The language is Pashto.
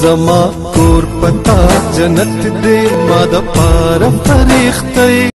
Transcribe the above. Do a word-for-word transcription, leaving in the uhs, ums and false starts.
زما کور پتا جنت دې ما د پاره فرښتې